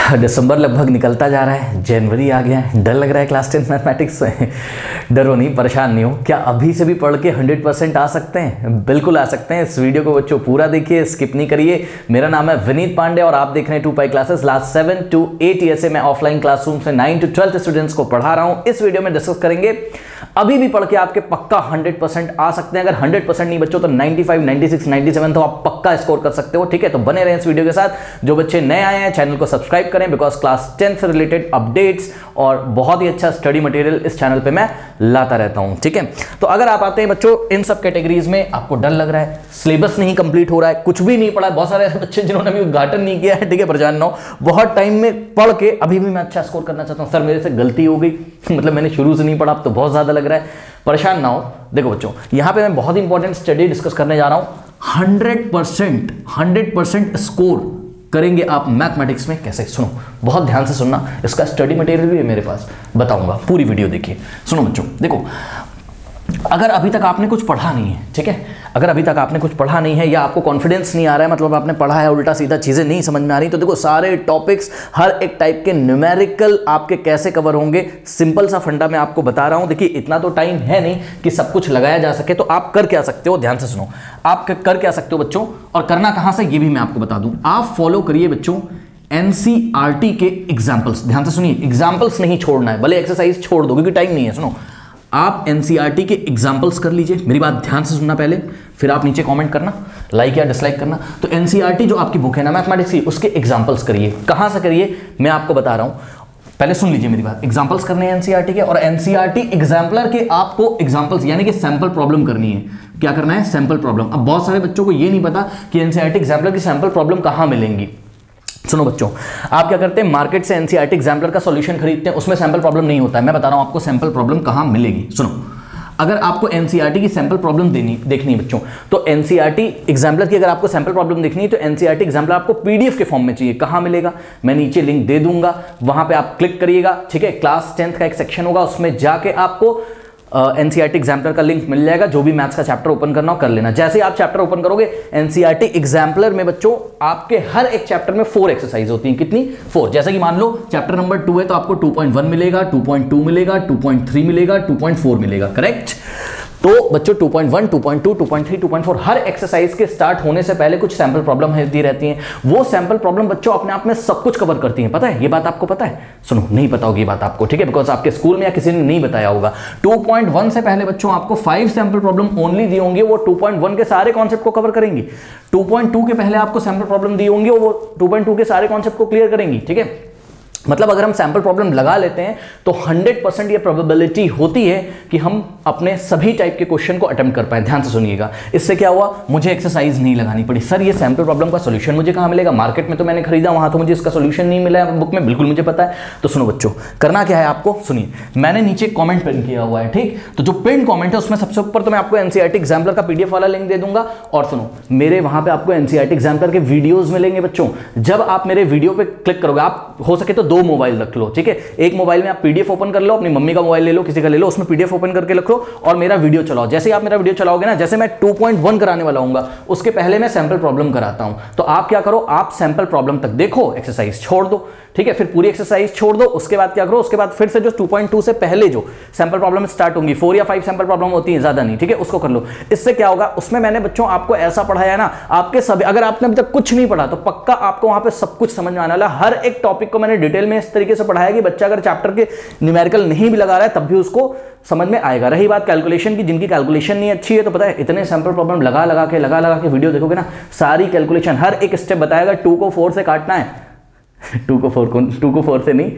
दिसंबर लगभग निकलता जा रहा है, जनवरी आ गया है, डर लग रहा है क्लास 10 मैथमेटिक्स में। डरो नहीं, परेशान नहीं हो। क्या अभी से भी पढ़ के 100% आ सकते हैं? बिल्कुल आ सकते हैं। इस वीडियो को बच्चों पूरा देखिए, स्किप नहीं करिए। मेरा नाम है विनीत पांडे और आप देख रहे हैं 2 क्लासेस। लास्ट 7 to 8 ईयर से मैं ऑफलाइन क्लासरूम से 9 to 12 स्टूडेंट्स को पढ़ा रहा हूं। इस वीडियो में डिस्कस करेंगे अभी भी पढ़ के आपके पक्का 100% आ सकते हैं। अगर 100% नहीं बच्चों तो 95, 96, 97 तो आप पक्का स्कोर कर सकते हो। ठीक है, तो बने रहें इस वीडियो के साथ। जो बच्चे नए आए हैं चैनल को सब्सक्राइब करें, बिकॉज क्लास 10 से रिलेटेड अपडेट्स और बहुत ही अच्छा स्टडी मटेरियल इस चैनल पे मैं लाता रहता हूं। ठीक है, तो अगर आप आते हैं बच्चों इन सब कैटेगरीज में, आपको डर लग रहा है, सिलेबस नहीं कंप्लीट हो रहा है, कुछ भी नहीं पढ़ा, बहुत सारे बच्चे जिन्होंने अभी उद्घाटन नहीं किया है, ठीक है, परेशान ना हो, बहुत टाइम में पढ़ के अभी भी मैं अच्छा स्कोर करना चाहता हूं, सर मेरे से गलती हो गई मतलब मैंने शुरू से नहीं पढ़ा, अब तो बहुत ज्यादा लग रहा है, परेशान ना हो। देखो बच्चों, यहां पे मैं बहुत इंपॉर्टेंट स्टडी डिस्कस करने जा रहा हूं। 100% स्कोर करेंगे आप मैथमेटिक्स में। कैसे? सुनो, बहुत ध्यान से सुनना, इसका स्टडी मटेरियल भी है मेरे पास, बताऊंगा, पूरी वीडियो देखिए। सुनो बच्चों, देखो, अगर अभी तक आपने कुछ पढ़ा नहीं है, ठीक है, अगर अभी तक आपने कुछ पढ़ा नहीं है या आपको कॉन्फिडेंस नहीं आ रहा है, मतलब आपने पढ़ा है उल्टा सीधा, चीजें नहीं समझ में आ रही, तो देखो सारे टॉपिक्स, हर एक टाइप के न्यूमेरिकल आपके कैसे कवर होंगे, सिंपल सा फंडा मैं आपको बता रहा हूं। देखिए इतना तो टाइम है नहीं कि सब कुछ लगाया जा सके, तो आप कर क्या सकते हो, ध्यान से सुनो, आप कर क्या सकते हो बच्चों, और करना कहां से ये भी मैं आपको बता दूं। आप फॉलो करिए बच्चों एनसीईआरटी के एग्जाम्पल्स, ध्यान से सुनिए, एग्जाम्पल्स नहीं छोड़ना है, भले एक्सरसाइज छोड़ दो क्योंकि टाइम नहीं है। सुनो, आप एनसीईआरटी के एग्जाम्पल्स कर लीजिए, मेरी बात ध्यान से सुनना पहले, फिर आप नीचे कमेंट करना, लाइक या डिसलाइक करना। तो एनसीईआरटी जो आपकी बुक है ना मैथमेटिक्स की, उसके एग्जाम्पल्स करिए। कहां से करिए मैं आपको बता रहा हूं, पहले सुन लीजिए मेरी बात। एग्जाम्पल्स करने हैं एनसीईआरटी के, और एनसीईआरटी एग्जाम्पलर के आपको एग्जाम्पल्स यानी कि सैंपल प्रॉब्लम करनी है। क्या करना है? Sample problem. अब बहुत सारे बच्चों को ये नहीं पता कि एनसीईआरटी एग्जाम्पलर की सैंपल प्रॉब्लम कहां मिलेंगी। सुनो बच्चों, आप क्या करते हैं, मार्केट से एनसीईआरटी एग्जाम्पलर का सॉल्यूशन खरीदते हैं, उसमें सैंपल प्रॉब्लम नहीं होता है। मैं बता रहा हूं आपको सैंपल प्रॉब्लम कहां मिलेगी। सुनो, अगर आपको एनसीईआरटी की सैंपल प्रॉब्लम देखनी है बच्चों, तो एनसीईआरटी एग्जाम्पलर की अगर आपको सैंपल प्रॉब्लम देखनी है तो एनसीईआरटी एग्जाम्पलर आपको पीडीएफ के फॉर्म में चाहिए। कहां मिलेगा? मैं नीचे लिंक दे दूंगा, वहां पे आप क्लिक करिएगा। ठीक है, क्लास 10 का एक सेक्शन होगा, उसमें जाके आपको एनसीईआरटी एग्जाम्पलर का लिंक मिल जाएगा। जो भी मैथ्स का चैप्टर ओपन करना हो कर लेना। जैसे आप चैप्टर ओपन करोगे, एनसीईआरटी एग्जाम्पलर में बच्चों आपके हर एक चैप्टर में 4 एक्सरसाइज होती हैं। कितनी? 4। जैसे कि मान लो चैप्टर नंबर 2 है तो आपको 2.1 मिलेगा, 2.2 मिलेगा, 2.3 मिलेगा, 2.4 मिलेगा। करेक्ट? तो बच्चों 2.1, 2.2, 2.3, 2.4 हर एक्सरसाइज के स्टार्ट होने से पहले कुछ सैंपल प्रॉब्लम होती रहती हैं। वो सैंपल प्रॉब्लम बच्चों अपने आप में सब कुछ कवर करती हैं। पता है ये बात आपको? पता है? सुनो, नहीं पता होगी ये बात आपको, ठीक है, बिकॉज आपके स्कूल में या किसी ने नहीं बताया होगा। 2.1 से पहले बच्चों आपको 5 सैंपल प्रॉब्लम ओनली दी होंगी, वो 2.1 के सारे कॉन्सेप्ट को कवर करेंगी। 2.2 के पहले आपको सैंपल प्रॉब्लम दी होंगी, वो 2.2 के सारे कॉन्सेप्ट को क्लियर करेंगी। ठीक है, मतलब अगर हम सैंपल प्रॉब्लम लगा लेते हैं तो 100% ये प्रोबेबिलिटी होती है कि हम अपने सभी टाइप के क्वेश्चन को अटेम्प्ट कर पाए। ध्यान से सुनिएगा, इससे क्या हुआ, मुझे एक्सरसाइज नहीं लगानी पड़ी। सर ये सैंपल प्रॉब्लम का सॉल्यूशन मुझे कहां मिलेगा? मार्केट में तो मैंने खरीदा, वहां तो मुझे इसका सॉल्यूशन नहीं मिला है बुक में, बिल्कुल मुझे पता है। तो सुनो बच्चों, करना क्या है आपको, सुनिए, मैंने नीचे कॉमेंट पिन किया हुआ है, ठीक, तो जो पिन कॉमेंट है उसमें सबसे ऊपर तो मैं आपको एनसीईआरटी एग्जाम्पलर का पीडीएफ वाला लिंक दे दूंगा। और सुनो, मेरे वहां पे आपको एनसीईआरटी एग्जाम्पलर के वीडियोज मिलेंगे बच्चों। जब आप मेरे वीडियो पे क्लिक करोगे, आप हो सके तो 2 मोबाइल रख लो, ठीक है, एक मोबाइल में आप पीडीएफ ओपन कर लो, अपनी मम्मी का मोबाइल ले लो, किसी का ले लो, उसमें पीडीएफ ओपन करके रखो और मेरा वीडियो चलाओ। जैसे आप मेरा वीडियो चलाओगे ना, जैसे मैं 2.1 कराने वाला हूंगा, उसके पहले मैं सैंपल प्रॉब्लम कराता हूं। तो आप क्या करो, आप सैंपल प्रॉब्लम तक देखो, एक्सरसाइज छोड़ दो, ठीक है, फिर पूरी एक्सरसाइज छोड़ दो। उसके बाद क्या करो, उसके बाद फिर से जो 2.2 से पहले जो सैंपल प्रॉब्लम स्टार्ट होंगी, 4 या 5 सैंपल प्रॉब्लम होती है, ज्यादा नहीं, ठीक है, उसको कर लो। इससे क्या होगा, उसमें मैंने बच्चों आपको ऐसा पढ़ाया है ना, आपके सभी, अगर आपने अभी तक कुछ नहीं पढ़ा तो पक्का आपको वहां पे सब कुछ समझ में आने वाला। हर एक टॉपिक को मैंने डिटेल में इस तरीके से पढ़ाया कि बच्चा अगर चैप्टर के न्यूमेरिकल नहीं भी लगा रहा है तब भी उसको समझ में आएगा। रही बात कैलकुलेशन की, जिनकी कैलकुलेशन नहीं अच्छी है तो पता है इतने सैंपल प्रॉब्लम लगा के वीडियो देखोगे ना, सारी कैलकुलेशन हर एक स्टेप बताएगा। 2 को 4 से काटना है, 2 को 4 से नहीं,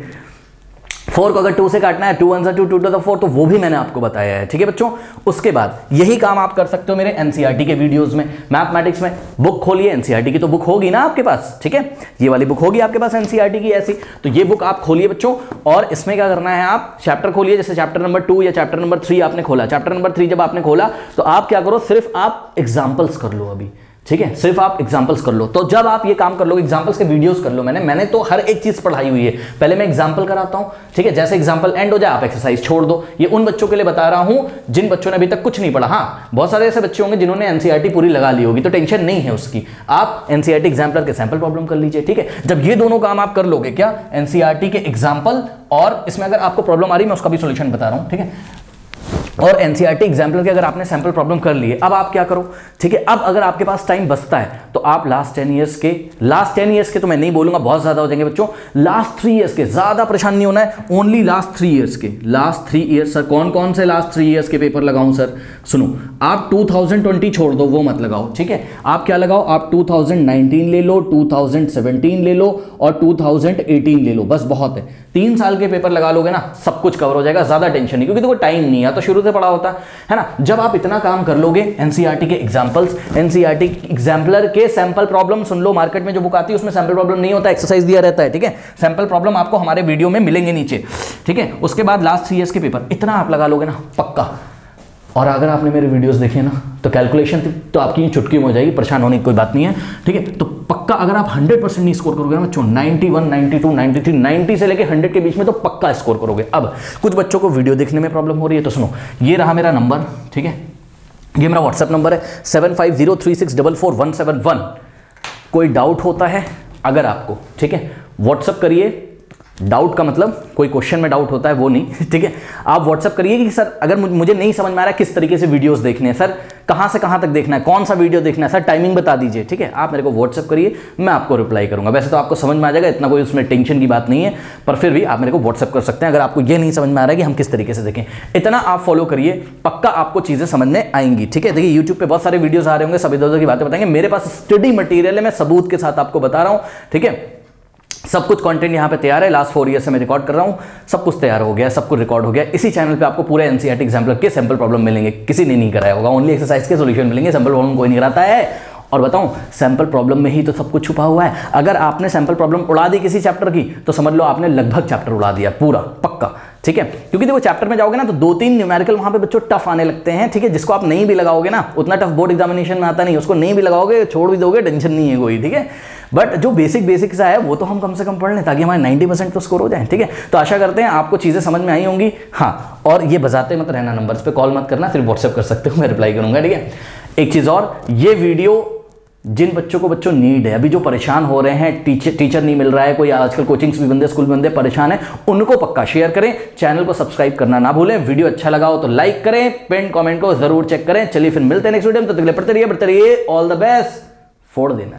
4 को अगर 2 से काटना है, 2 1 2 2 to the 4, तो वो भी मैंने आपको बताया है, ठीक है बच्चों। उसके बाद यही काम आप कर सकते हो मेरे एनसीईआरटी के वीडियोस में। मैथमेटिक्स में बुक खोलिए, एनसीईआरटी की तो बुक होगी ना आपके पास, ठीक है, ये वाली बुक होगी आपके पास एनसीईआरटी की ऐसी, तो ये बुक आप खोलिए बच्चों। और इसमें क्या करना है, आप चैप्टर खोलिए, जैसे चैप्टर नंबर 2 या चैप्टर नंबर 3 आपने खोला। चैप्टर नंबर 3 जब आपने खोला तो आप क्या करो, सिर्फ आप एग्जाम्पल्स कर लो। अभी ठीक है, सिर्फ आप एग्जांपल्स कर लो। तो जब आप ये काम कर लो, एग्जांपल्स के वीडियोस कर लो, मैंने तो हर एक चीज पढ़ाई हुई है। पहले मैं एग्जांपल कराता हूं, ठीक है, जैसे एग्जांपल एंड हो जाए आप एक्सरसाइज छोड़ दो। ये उन बच्चों के लिए बता रहा हूं जिन बच्चों ने अभी तक कुछ नहीं पढ़ा। हाँ, बहुत सारे ऐसे बच्चे होंगे जिन्होंने एनसीईआरटी पूरी लगा ली होगी, तो टेंशन नहीं है उसकी। आप एनसीईआरटी एग्जाम्पलर के सैंपल प्रॉब्लम कर लीजिए, ठीक है। जब ये दोनों काम आप कर लोगे, क्या एनसीईआरटी के एग्जाम्पल और इसमें अगर आपको प्रॉब्लम आ रही है मैं उसका भी सोल्यूशन बता रहा हूं, ठीक है, और एनसीईआरटी एग्जाम्पलर के अगर आपने सैंपल प्रॉब्लम कर लिए, अब आप क्या करो, ठीक है। अब अगर आपके पास टाइम बचता है तो आप लास्ट 10 ईयर्स के तो मैं नहीं बोलूंगा, बहुत ज्यादा हो जाएंगे बच्चों, लास्ट 3 ईयर्स के, ज्यादा परेशान नहीं होना है, ओनली लास्ट 3 ईयर्स के। लास्ट 3 ईयर्स सर कौन कौन से लास्ट 3 ईयर्स के पेपर लगाऊं सर? सुनो, आप 2020 छोड़ दो, वो मत लगाओ, ठीक है। आप क्या लगाओ, आप 2019 ले लो, 2017 ले लो और 2018 ले लो, बस बहुत है। 3 साल के पेपर लगा लोगे ना, सब कुछ कवर हो जाएगा, ज्यादा टेंशन नहीं, क्योंकि देखो टाइम नहीं है तो शुरू से पढ़ा होता है ना। जब आप इतना काम कर लोगे, एनसीईआरटी के एग्जांपल्स, एनसीईआरटी एग्जाम्पलर के सैंपल प्रॉब्लम सुन लो, मार्केट में जो बुक आती है उसमें सैंपल प्रॉब्लम नहीं होता, एक्सरसाइज दिया रहता है, ठीक है। सैंपल प्रॉब्लम आपको हमारे वीडियो में मिलेंगे नीचे, ठीक है। उसके बाद लास्ट 3 ईयर्स के पेपर, इतना आप लगा लोगे ना पक्का। और अगर आपने मेरे वीडियोस देखे ना तो कैलकुलेशन तो आपकी चुटकी में हो जाएगी, परेशान होने की कोई बात नहीं है, ठीक है। तो पक्का अगर आप 100% नहीं स्कोर करोगे ना बच्चों, 91, 92, 93, 90 से लेके 100 के बीच में तो पक्का स्कोर करोगे। अब कुछ बच्चों को वीडियो देखने में प्रॉब्लम हो रही है, तो सुनो, ये रहा मेरा नंबर, ठीक है, ये मेरा व्हाट्सएप नंबर है 7503644171। कोई डाउट होता है अगर आपको, ठीक है, व्हाट्सएप करिए। डाउट का मतलब कोई क्वेश्चन में डाउट होता है वो नहीं, ठीक है। आप व्हाट्सएप करिए कि सर अगर मुझे नहीं समझ में आ रहा है किस तरीके से वीडियोस देखने हैं, सर कहां से कहां तक देखना है, कौन सा वीडियो देखना है, सर टाइमिंग बता दीजिए, ठीक है। आप मेरे को व्हाट्सएप करिए, मैं आपको रिप्लाई करूंगा। वैसे तो आपको समझ में आ जाएगा, इतना कोई उसमें टेंशन की बात नहीं है, पर फिर भी आप मेरे को व्हाट्सएप कर सकते हैं अगर आपको ये नहीं समझ में आ रहा है कि हम किस तरीके से देखें। इतना आप फॉलो करिए, पक्का आपको चीजें समझ में आएंगी, ठीक है। देखिए यूट्यूब पे बहुत सारे वीडियोस आ रहे होंगे, सब इधर उधर की बातें बताएंगे, मेरे पास स्टडी मटेरियल है, मैं सबूत के साथ आपको बता रहा हूं, ठीक है। सब कुछ कंटेंट यहाँ पे तैयार है, लास्ट 4 ईयर से मैं रिकॉर्ड कर रहा हूँ, सब कुछ तैयार हो गया, सब कुछ रिकॉर्ड हो गया। इसी चैनल पे आपको पूरे एनसीईआरटी एग्जाम्पलर के सैंपल प्रॉब्लम मिलेंगे, किसी ने नहीं कराया होगा, ओनली एक्सरसाइज के सॉल्यूशन मिलेंगे, सैंपल प्रॉब्लम कोई नहीं कराता है। और बताऊं, सैंपल प्रॉब्लम में ही तो सब कुछ छुपा हुआ है। अगर आपने सैंपल प्रॉब्लम उड़ा दी किसी चैप्टर की, तो समझ लो आपने लगभग चैप्टर उड़ा दिया पूरा, पक्का, ठीक है। क्योंकि देखो चैप्टर में जाओगे ना तो 2-3 न्यूमेरिकल वहां पे बच्चों टफ आने लगते हैं, ठीक है। जिसको आप नहीं भी लगाओगे ना, उतना टफ बोर्ड एग्जामिनेशन में आता नहीं, उसको नहीं भी लगाओगे, छोड़ भी दोगे, टेंशन नहीं है कोई, ठीक है। बट जो बेसिक सा है वो तो हम कम से कम पढ़ लें, ताकि हमारे 90% तो स्कोर हो जाए, ठीक है। तो आशा करते हैं आपको चीजें समझ में आई होंगी। हाँ, और ये बजाते मत रहना, नंबर्स पे कॉल मत करना, सिर्फ व्हाट्सएप कर सकते हो, मैं रिप्लाई करूंगा, ठीक है। एक चीज और, ये वीडियो जिन बच्चों को बच्चों नीड है, अभी जो परेशान हो रहे हैं, टीचर नहीं मिल रहा है, कोई आजकल कोचिंग्स भी बंदे, स्कूल बंदे परेशान है, उनको पक्का शेयर करें, चैनल को सब्सक्राइब करना ना भूलें, वीडियो अच्छा लगा हो तो लाइक करें, पिन कमेंट को जरूर चेक करें। चलिए फिर मिलते हैं नेक्स्ट वीडियो में, तब तक के लिए पढ़ते रहिए, ऑल द बेस्ट, फोड़ देना।